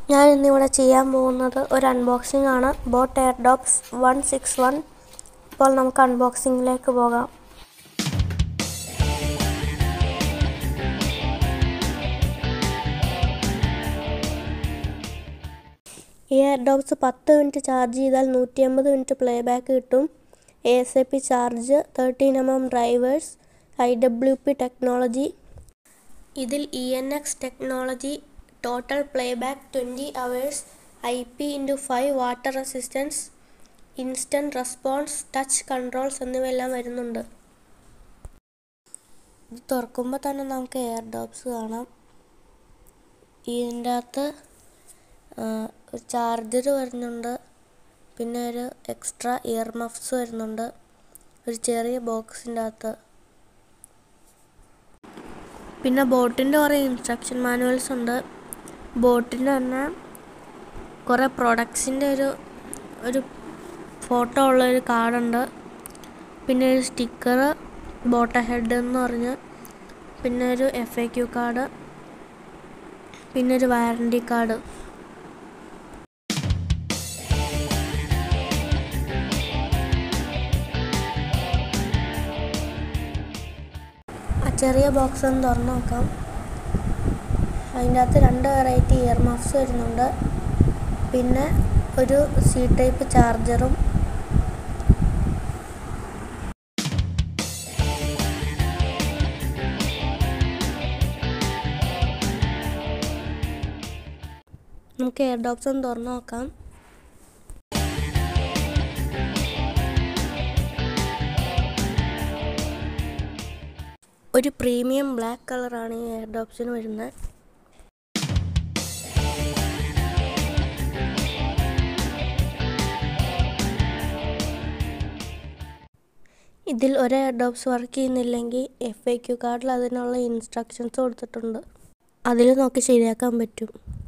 ഞാൻ ഇന്നിവിടെ ചെയ്യാൻ പോകുന്നത് ഒരു അൺബോക്സിംഗ് ആണ്. Boat airdopes 161. ഇപ്പോൾ നമുക്ക് അൺബോക്സിംഗിലേക്ക് പോകാം. ഈ airdopes 10 മിനിറ്റ് ചാർജ് ചെയ്താൽ 150 മിനിറ്റ് പ്ലേ ബാക്ക് കിട്ടും. ASAP charge, 13mm drivers, IWP technology. ഇതിൽ ENX technology, total playback 20 hours, IP/5 water resistance, instant response, touch controls എന്നിവയെല്ലാം വരുന്നുണ്ട്. ഇത് തുറക്കുമ്പോൾ തന്നെ നമുക്ക് airdopes കാണാം. ഇതിൻ്റെ അകത്ത് ഒരു ചാർജർ വരുന്നുണ്ട്, പിന്നെ ഒരു എക്സ്ട്രാ ഇയർ മഫ്സ് വരുന്നുണ്ട്, ഒരു ചെറിയ ബോക്സിൻ്റെ അകത്ത്. പിന്നെ ബോട്ടിൻ്റെ കുറേ ഇൻസ്ട്രക്ഷൻ മാനുവൽസ് ഉണ്ട്. ബോട്ടിന് തന്നെ കുറേ പ്രൊഡക്ട്സിൻ്റെ ഒരു ഫോട്ടോ ഉള്ളൊരു കാർഡുണ്ട്, പിന്നെ ഒരു സ്റ്റിക്കർ, ബോട്ട് ഹെഡ് എന്ന് പറഞ്ഞ്, പിന്നെ ഒരു FAQ കാർഡ്, പിന്നെ ഒരു വാറണ്ടി കാർഡ്. ആ ചെറിയ ബോക്സ് ഒന്ന് തുറന്ന് നോക്കാം. അതിൻ്റെ അകത്ത് 2 വെറൈറ്റി ഇയർ മഫ്സ് വരുന്നുണ്ട്, പിന്നെ ഒരു C ടൈപ്പ് ചാർജറും. നമുക്ക് airdopes ഒന്ന് തുറന്ന് നോക്കാം. ഒരു പ്രീമിയം ബ്ലാക്ക് കളറാണ് ഈ airdopesന് വരുന്നത്. ഇതിൽ ഒരു airdopes വർക്ക് ചെയ്യുന്നില്ലെങ്കിൽ FAQ കാർഡിൽ അതിനുള്ള ഇൻസ്ട്രക്ഷൻസ് കൊടുത്തിട്ടുണ്ട്, അതിൽ നോക്കി ശരിയാക്കാൻ പറ്റും.